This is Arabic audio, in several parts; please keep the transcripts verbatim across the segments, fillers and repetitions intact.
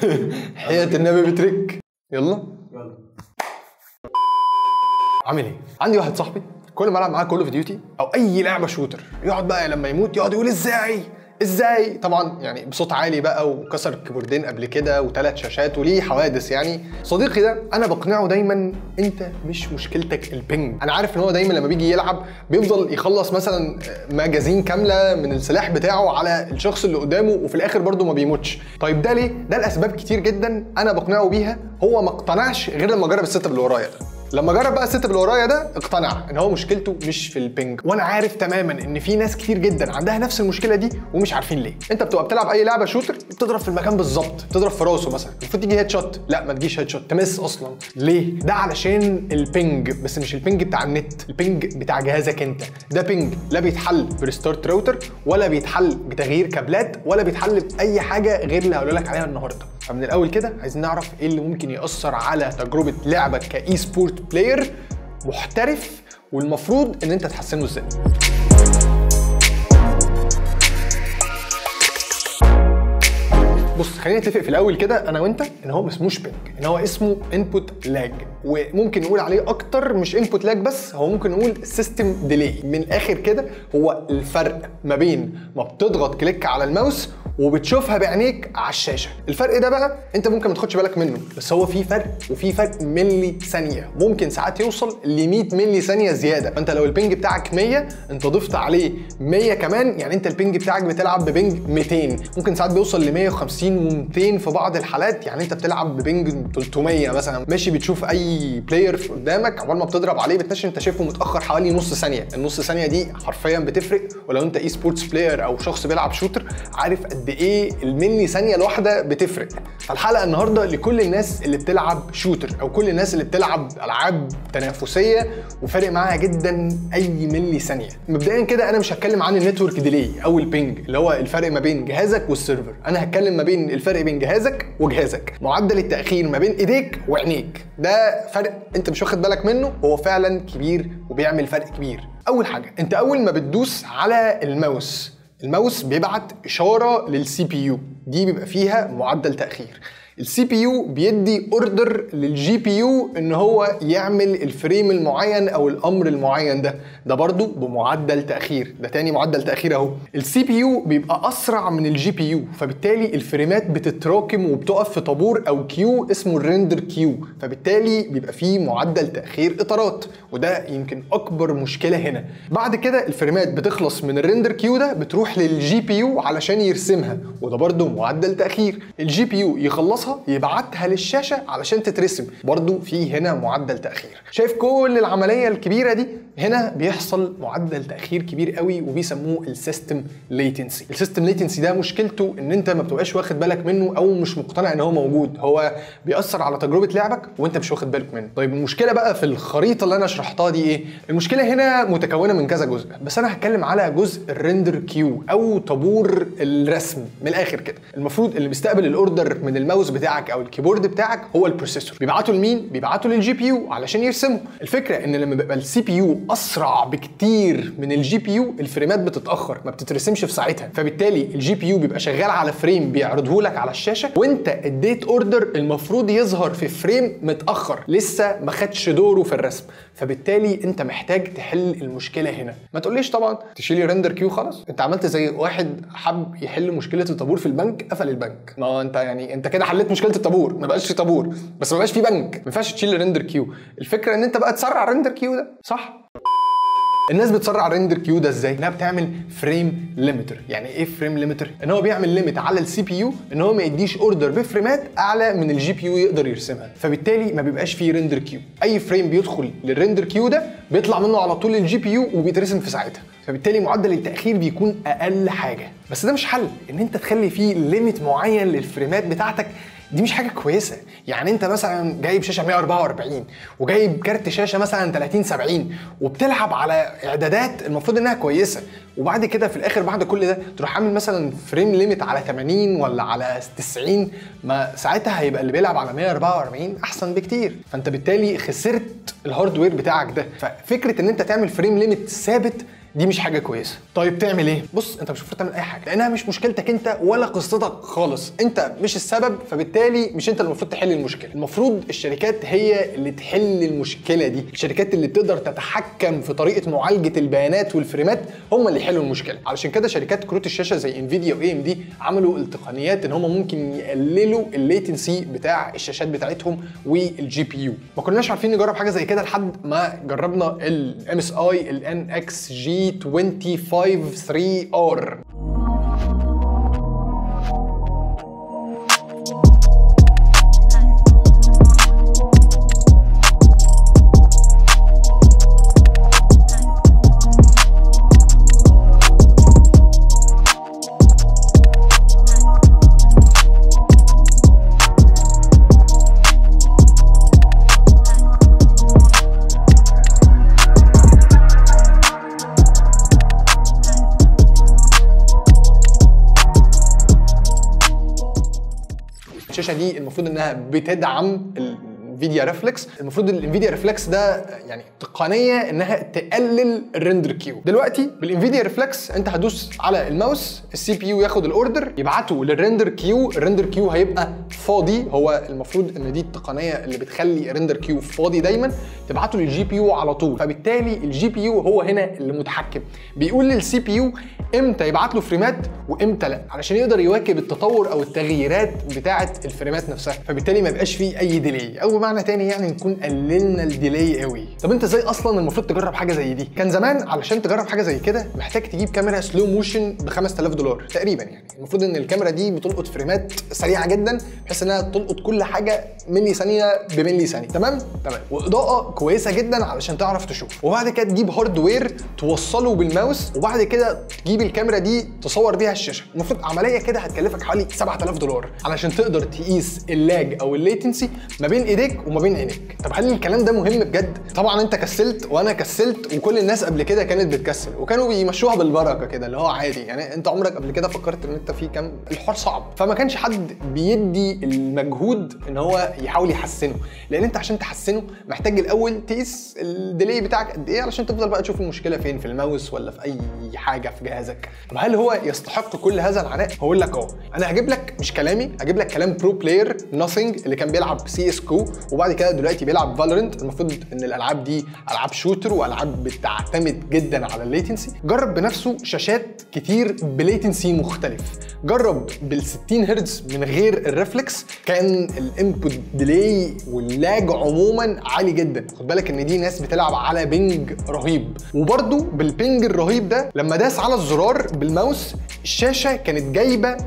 حياة النبي بترك. يلا يلا. عامل ايه؟ عندي واحد صاحبي كل ما العب معاه كول اوف ديوتي او اي لعبه شوتر يقعد بقى لما يموت يقعد يقول ازاي ازاي طبعا يعني بصوت عالي بقى، وكسر الكيبوردين قبل كده وثلاث شاشات وليه حوادث. يعني صديقي ده انا بقنعه دايما انت مش مشكلتك البنج. انا عارف ان هو دايما لما بيجي يلعب بيفضل يخلص مثلا مجازين كامله من السلاح بتاعه على الشخص اللي قدامه وفي الاخر برده ما بيموتش. طيب ده ليه؟ ده الاسباب كتير جدا انا بقنعه بيها، هو ما اقتنعش غير لما جرب السيت اب اللي ورايا ده. لما جرب بقى السيت اب اللي ورايا ده اقتنع ان هو مشكلته مش في البنج. وانا عارف تماما ان في ناس كتير جدا عندها نفس المشكله دي ومش عارفين ليه. انت بتبقى بتلعب اي لعبه شوتر بتضرب في المكان بالظبط، تضرب في راسه مثلا، المفروض تيجي هيد شوت، لا ما تجيش هيد شوت، تمس اصلا. ليه؟ ده علشان البنج، بس مش البنج بتاع النت، البنج بتاع جهازك انت. ده بنج لا بيتحل بريستارت راوتر ولا بيتحل بتغيير كابلات ولا بيتحل باي حاجه غير اللي هقول لك عليها النهارده. فمن الاول كده عايزين نعرف ايه اللي ممكن ياثر على تجربه لعبك كاي سبورت بلاير محترف، والمفروض ان انت تحسنه ازاي. بص خلينا نتفق في الاول كده انا وانت ان هو ما اسموش بنج، ان هو اسمه انبوت لاج، وممكن نقول عليه اكتر مش انبوت لاج بس، هو ممكن نقول سيستم ديلي. من الاخر كده هو الفرق ما بين ما بتضغط كليك على الماوس وبتشوفها بعينيك على الشاشه. الفرق ده بقى انت ممكن ما تاخدش بالك منه، بس هو في فرق، وفي فرق ملي ثانيه، ممكن ساعات يوصل ل مية ملي ثانيه زياده. فانت لو البنج بتاعك مية انت ضفت عليه مية كمان، يعني انت البنج بتاعك بتلعب ببنج ميتين، ممكن ساعات بيوصل ل مية وخمسين وميتين في بعض الحالات، يعني انت بتلعب ببنج تلتمية مثلا. ماشي بتشوف اي بلاير في قدامك عقبال ما بتضرب عليه بتنشن انت شايفه متاخر حوالي نص ثانيه، النص ثانيه دي حرفيا بتفرق. ولو انت اي سبورتس بلاير او شخص بيلعب شوتر عارف قد ايه الملي ثانيه الواحده بتفرق. فالحلقه النهارده لكل الناس اللي بتلعب شوتر او كل الناس اللي بتلعب العاب تنافسيه وفارق معاها جدا اي ملي ثانيه. مبدئيا كده انا مش هتكلم عن النتورك ديلي او البينج اللي هو الفرق ما بين جهازك والسيرفر، انا هتكلم ما بين الفرق بين جهازك وجهازك، معدل التاخير ما بين ايديك وعينيك. ده فرق انت مش واخد بالك منه، هو فعلا كبير وبيعمل فرق كبير. اول حاجه انت اول ما بتدوس على الماوس، الماوس بيبعت اشاره للسي بي يو، دي بيبقى فيها معدل تاخير. السي بي يو بيدي اوردر للجي بي يو ان هو يعمل الفريم المعين او الامر المعين ده، ده برضو بمعدل تاخير، ده تاني معدل تاخير اهو. السي بي يو بيبقى اسرع من الجي بي يو، فبالتالي الفريمات بتتراكم وبتقف في طابور او كيو اسمه الريندر كيو، فبالتالي بيبقى فيه معدل تاخير اطارات، وده يمكن اكبر مشكله هنا. بعد كده الفريمات بتخلص من الريندر كيو ده بتروح للجي بي يو علشان يرسمها، وده برضو معدل تاخير. الجي بي يو يخلصها يبعتها للشاشه علشان تترسم، برضو في هنا معدل تاخير. شايف كل العمليه الكبيره دي؟ هنا بيحصل معدل تاخير كبير قوي وبيسموه السيستم ليتنسي. السيستم ليتنسي ده مشكلته ان انت ما بتبقاش واخد بالك منه او مش مقتنع ان هو موجود، هو بيأثر على تجربه لعبك وانت مش واخد بالك منه. طيب المشكله بقى في الخريطه اللي انا شرحتها دي ايه؟ المشكله هنا متكونه من كذا جزء، بس انا هتكلم على جزء الريندر كيو او طابور الرسم. من الاخر كده المفروض اللي بيستقبل الاوردر من الماوس بتاعك او الكيبورد بتاعك هو البروسيسور، بيبعته لمين؟ بيبعته للجي بي يو علشان يرسمه. الفكره ان لما بيبقى السي بي يو اسرع بكتير من الجي بي يو الفريمات بتتاخر، ما بتترسمش في ساعتها، فبالتالي الجي بي يو بيبقى شغال على فريم بيعرضه لك على الشاشه، وانت اديت اوردر المفروض يظهر في فريم متاخر لسه ما خدش دوره في الرسم، فبالتالي انت محتاج تحل المشكله هنا. ما تقوليش طبعا تشيلي ريندر كيو خلاص، انت عملت زي واحد حب يحل مشكله الطابور في البنك قفل البنك. ما انت يعني انت كده حليت مشكله الطابور، ما بقاش في طابور بس ما بقاش في بنك، ما ينفعش تشيل ريندر كيو. الفكره ان انت بقى تسرع الريندر كيو ده، صح؟ الناس بتسرع الريندر كيو ده ازاي؟ انها بتعمل فريم ليميتر. يعني ايه فريم ليميتر؟ ان هو بيعمل ليميت على السي بي يو ان هو ما يديش اوردر بفريمات اعلى من الجي بي يو يقدر يرسمها، فبالتالي ما بيبقاش فيه ريندر كيو. اي فريم بيدخل للريندر كيو ده بيطلع منه على طول الجي بي يو وبيترسم في ساعتها، فبالتالي معدل التاخير بيكون اقل حاجه. بس ده مش حل ان انت تخلي فيه ليميت معين للفريمات بتاعتك، دي مش حاجه كويسه. يعني انت مثلا جايب شاشه مية واربعة واربعين وجايب كارت شاشه مثلا تلاتين سبعين وبتلعب على اعدادات المفروض انها كويسه، وبعد كده في الاخر بعد كل ده تروح عامل مثلا فريم ليميت على تمانين ولا على تسعين، ما ساعتها هيبقى اللي بيلعب على مية واربعة واربعين احسن بكتير، فانت بالتالي خسرت الهاردوير بتاعك ده. ففكره ان انت تعمل فريم ليميت ثابت دي مش حاجه كويسه. طيب تعمل ايه؟ بص انت مش المفروض تعمل اي حاجه، لانها مش مشكلتك انت ولا قصتك خالص، انت مش السبب، فبالتالي مش انت اللي المفروض تحل المشكله. المفروض الشركات هي اللي تحل المشكله دي، الشركات اللي بتقدر تتحكم في طريقه معالجه البيانات والفريمات هم اللي يحلوا المشكله. علشان كده شركات كروت الشاشه زي انفيديا واي ام دي عملوا التقنيات ان هم ممكن يقللوا الليتنسي بتاع الشاشات بتاعتهم والجي بي يو. ما كناش عارفين نجرب حاجه زي كده لحد ما جربنا الام اس اي ال ان اكس جي خمسة وعشرين ثري ار. الشاشه دي المفروض انها بتدعم الانفيديا ريفلكس. المفروض الانفيديا ريفلكس ده يعني تقنيه انها تقلل الريندر كيو. دلوقتي بالانفيديا ريفلكس انت هتدوس على الماوس، السي بي يو ياخد الاوردر يبعته للريندر كيو، الريندر كيو هيبقى فاضي. هو المفروض ان دي التقنيه اللي بتخلي الريندر كيو فاضي دايما، تبعته للجي بي يو على طول. فبالتالي الجي بي يو هو هنا اللي متحكم، بيقول للسي بي يو امتى يبعت له فريمات وامتى لا، علشان يقدر يواكب التطور او التغييرات بتاعه الفريمات نفسها، فبالتالي ما يبقاش فيه اي ديلي، او بمعنى تاني يعني نكون قللنا الديلي قوي. طب انت ازاي اصلا المفروض تجرب حاجه زي دي؟ كان زمان علشان تجرب حاجه زي كده محتاج تجيب كاميرا سلو موشن ب خمسة آلاف دولار تقريبا. يعني المفروض ان الكاميرا دي بتلقط فريمات سريعه جدا بحيث انها تلقط كل حاجه ملي ثانيه بملي ثانيه. تمام تمام واضاءه كويسه جدا علشان تعرف تشوف، وبعد كده تجيب هاردوير توصله بالماوس، وبعد كده تجيب الكاميرا دي تصور بيها الشاشه. المفروض عمليه كده هتكلفك حوالي سبعة آلاف دولار علشان تقدر تقيس اللاج او الليتنسي ما بين ايديك وما بين عينيك. طب هل الكلام ده مهم بجد؟ طبعا انت كسلت وانا كسلت وكل الناس قبل كده كانت بتكسل وكانوا بيمشوها بالبركه كده اللي هو عادي. يعني انت عمرك قبل كده فكرت ان انت في كام؟ الحوار صعب، فما كانش حد بيدي المجهود ان هو يحاول يحسنه، لان انت عشان تحسنه محتاج الاول تقيس الديلي بتاعك قد ايه علشان تفضل بقى تشوف المشكله فين، في الماوس ولا في اي حاجه في جهازك. طب هل هو يستحق كل هذا العناء؟ هقول لك اهو، انا هجيب لك مش كلامي، هجيب لك كلام برو بلاير ناثينج اللي كان بيلعب سي اس كو وبعد كده دلوقتي بيلعب فالورنت. المفروض ان الالعاب دي العاب شوتر والعاب بتعتمد جدا على الليتنسي. جرب بنفسه شاشات كتير بليتنسي مختلف، جرب بال ستين هرتز من غير الريفلكس، كان الانبوت ديلي واللاج عموما عالي جدا. خد بالك ان دي ناس بتلعب على بينج رهيب، وبرده بالبينج الرهيب ده لما داس على الزرار بالماوس الشاشه كانت جايبه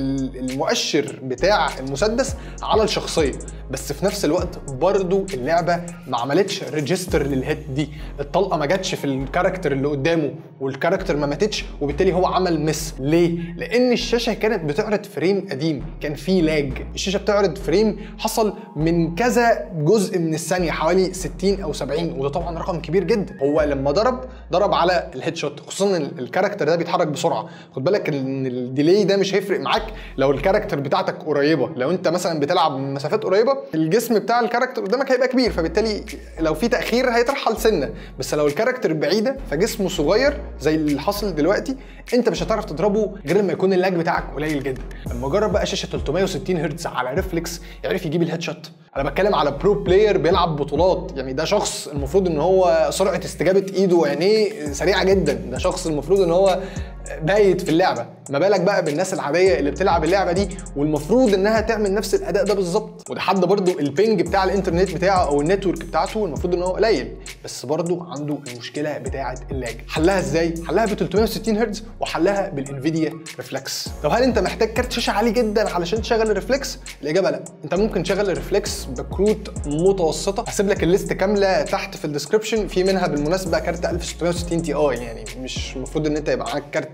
المؤشر بتاع المسدس على الشخصيه، بس في نفس الوقت برضو اللعبه ما عملتش ريجستر للهيت دي، الطلقه ما جاتش في الكاركتر اللي قدامه والكاركتر ما ماتتش، وبالتالي هو عمل مس. ليه؟ لان الشاشه كانت بتعرض فريم قديم، كان في لاج، الشاشه بتعرض فريم حصل من كذا جزء من الثانيه حوالي ستين او سبعين، وده طبعا رقم كبير جدا. هو لما ضرب ضرب على الهيد شوت، خصوصا الكاركتر ده بيتحرك بسرعه. خد بالك ان الديلي ده مش هيفرق معاك لو الكاركتر بتاعتك قريبه، لو انت مثلا بتلعب من مسافات قريبه الجسم بتاع الكاركتر قدامك هيبقى كبير، فبالتالي لو في تاخير هيترحل سنه، بس لو الكاركتر بعيده فجسمه صغير زي اللي حاصل دلوقتي انت مش هتعرف تضربه غير لما يكون اللاج بتاعك قليل جدا. لما جرب بقى شاشه ثلاثمية وستين هرتز على ريفلكس يعرف يجيب الهيد شوت. انا بتكلم على برو بلاير بيلعب بطولات، يعني ده شخص المفروض ان هو سرعه استجابه ايده وعينيه سريعه جدا، ده شخص المفروض ان هو بايت في اللعبه، ما بالك بقى بالناس العاديه اللي بتلعب اللعبه دي والمفروض انها تعمل نفس الاداء ده بالظبط. وده حد برده البينج بتاع الانترنت بتاعه او النتورك بتاعته المفروض ان هو قليل، بس برده عنده المشكله بتاعه اللاج. حلها ازاي؟ حلها ب ثلاثمية وستين هرتز وحلها بالانفيديا ريفلكس. طب هل انت محتاج كارت شاشه عالي جدا علشان تشغل الريفلكس؟ الاجابه لا، انت ممكن تشغل الريفلكس بكروت متوسطه، هسيب لك الليست كامله تحت في الديسكربشن، في منها بالمناسبه كارت ألف وستمية وستين تي اي، يعني مش المفروض ان انت يبقى معاك كارت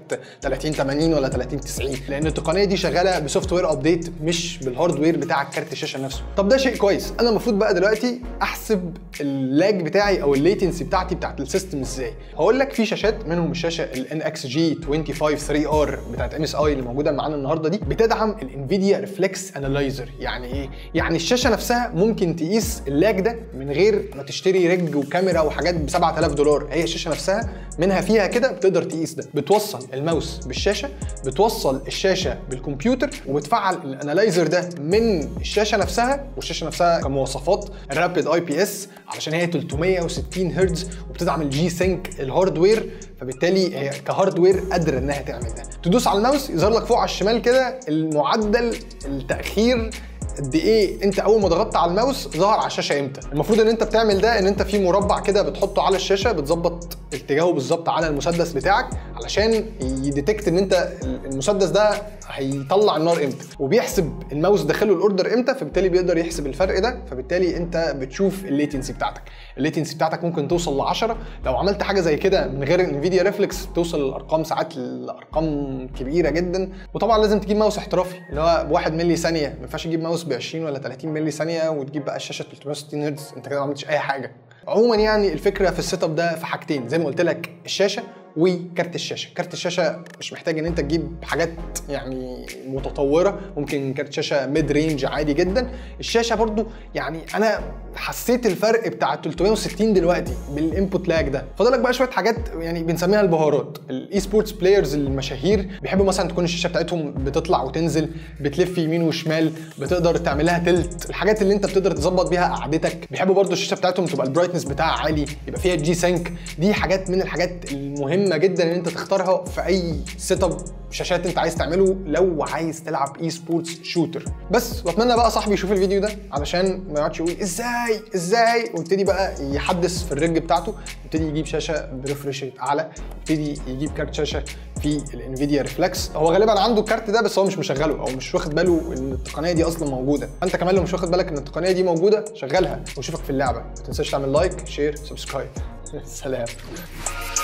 ثلاثين ثمانين ولا ثلاثين تسعين، لان التقنيه دي شغاله بسوفت وير ابديت مش بالهاردوير بتاع كارت الشاشه نفسه. طب ده شيء كويس. انا المفروض بقى دلوقتي احسب اللاج بتاعي او الليتنسي بتاعتي بتاعت السيستم ازاي؟ هقول لك في شاشات منهم الشاشه ال إن إكس جي خمسة وعشرين ثري آر بتاعت ام اس اي اللي موجوده معانا النهارده دي بتدعم الانفيديا ريفلكس انالايزر. يعني ايه؟ يعني الشاشه نفسها ممكن تقيس اللاج ده من غير ما تشتري ريج وكاميرا وحاجات ب سبعة آلاف دولار. هي الشاشه نفسها منها فيها كده بتقدر تقيس ده. بتوصل الماوس بالشاشه، بتوصل الشاشه بالكمبيوتر، وبتفعل الانالايزر ده من الشاشه نفسها. والشاشه نفسها كمواصفات الرابيد اي بي اس علشان هي ثلاثمية وستين هرتز وبتدعم الجي سينك الهاردوير، فبالتالي هي كهاردوير قادره انها تعمل ده. تدوس على الماوس يظهر لك فوق على الشمال كده المعدل التاخير قد ايه انت اول ما ضغطت على الماوس ظهر على الشاشه امتى. المفروض ان انت بتعمل ده ان انت في مربع كده بتحطه على الشاشه، بتظبط اتجاهه بالظبط على المسدس بتاعك علشان يديتكت ان انت المسدس ده هيطلع النار امتى، وبيحسب الماوس داخله الاوردر امتى، فبالتالي بيقدر يحسب الفرق ده. فبالتالي انت بتشوف الليتنسي بتاعتك. الليتنسي بتاعتك ممكن توصل ل عشرة. لو عملت حاجه زي كده من غير انفيديا ريفلكس توصل للارقام ساعات لارقام كبيره جدا. وطبعا لازم تجيب ماوس احترافي اللي هو بواحد ملي ثانيه، ما ينفعش تجيب ماوس ب عشرين ولا ثلاثين ملي ثانيه وتجيب بقى الشاشه ثلاثمية وستين هرتز، انت كده ما عملتش اي حاجه. عموما يعني الفكره في السيت اب ده في حاجتين زي ما قلت لك، الشاشه وكارت الشاشه. كارت الشاشه مش محتاج ان انت تجيب حاجات يعني متطوره، ممكن كارت شاشه ميد رينج عادي جدا. الشاشه برضو يعني انا حسيت الفرق بتاع ثلاثمية وستين دلوقتي بالانبوت لاج ده. فاضلك بقى شويه حاجات يعني بنسميها البهارات. الاي سبورتس بلايرز المشاهير بيحبوا مثلا تكون الشاشه بتاعتهم بتطلع وتنزل، بتلف يمين وشمال، بتقدر تعمل لها تلت، الحاجات اللي انت بتقدر تظبط بيها قعدتك. بيحبوا برضو الشاشه بتاعتهم تبقى البرايتنس بتاعها عالي، يبقى فيها جي سينك. دي حاجات من الحاجات المهمه مهمه جدا ان انت تختارها في اي سيت اب شاشات انت عايز تعمله لو عايز تلعب اي سبورتس شوتر. بس واتمنى بقى صاحبي يشوف الفيديو ده علشان ما يقعدش يقول ازاي ازاي ويبتدي بقى يحدث في الرج بتاعته، يبتدي يجيب شاشه بريفرش ريت اعلى، يبتدي يجيب كارت شاشه في الانفيديا ريفلكس. هو غالبا عنده الكارت ده بس هو مش مشغله او مش واخد باله ان التقنيه دي اصلا موجوده. انت كمان لو مش واخد بالك ان التقنيه دي موجوده شغلها وشوفك في اللعبه. ما تنساش تعمل لايك شير سبسكرايب. سلام.